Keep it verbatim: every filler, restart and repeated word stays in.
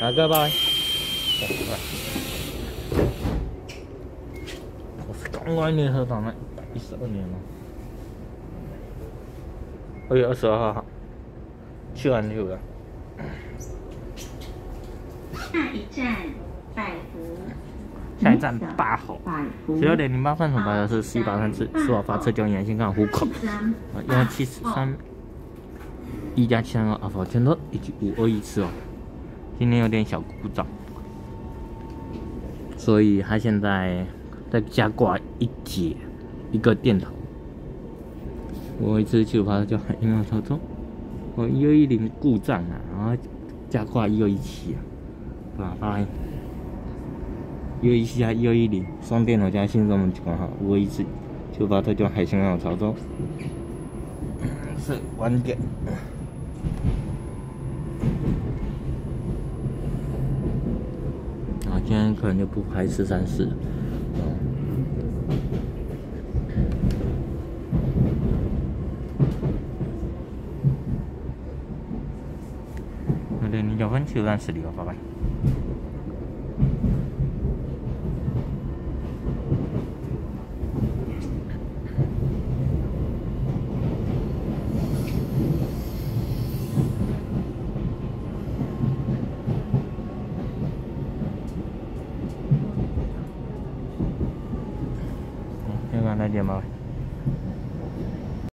哪个吧？我是刚完联合党的，一百一十二年了。二月二十二号，去完就了。 下一站百福。 下一站八号。十二点零八分从八小时四一八三次，四号发车叫沿线看户口。啊，幺七十三。 一加七三二阿法全都以及五二一次哦，今天有点小故障，所以它现在再加挂一节一个电头。我一次就把它叫银行操作，我一二一零故障啊，然后加挂一二一七啊，把它一二一七加一二一零双电头加新中文就刚好五二一次，就把它叫海星号操作，是晚点。 啊，今天可能就不拍四三四。六点零九分，七站十里哦，拜拜。再见吧。